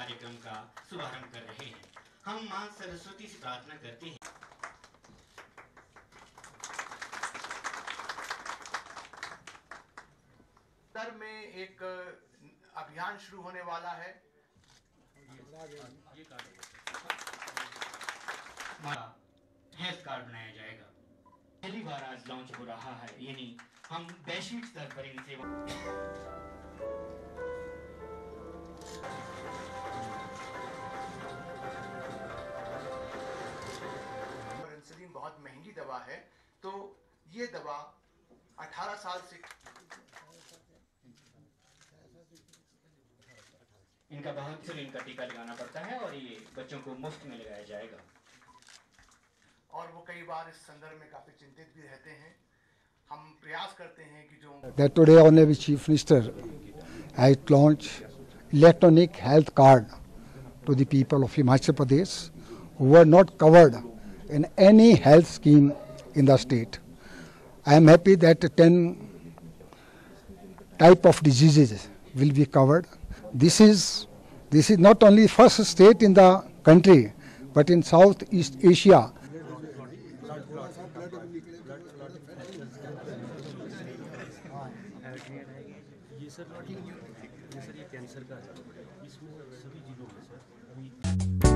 कार्यक्रम का शुभारंभ कर रहे हैं। हम मां सरस्वती से प्रार्थना करते हैं। सर में एक अभियान शुरू होने वाला है। हेल्थ कार्ड बनाया जाएगा। पहली बार आज लॉन्च हो रहा है, यानी हम वैश्विक स्तर पर इन सेवा इंसुलिन बहुत महंगी दवा है, तो ये दवा 18 साल से इनका बहुत इनका टीका लगाना पड़ता है और ये बच्चों को मुफ्त में लगाया जाएगा। और वो कई बार इस संदर्भ में काफी चिंतित भी रहते हैं। हम प्रयास करते हैं कि जो that today Honorable Chief Minister has launched electronic health card to the people of Himachal Pradesh who were not covered in any health scheme in the state. I am happy that 10 type of diseases will be covered. This is not only first state in the country, but in Southeast Asia. ये sir ये cancer का है, इसमें सभी जिलों में sir अभी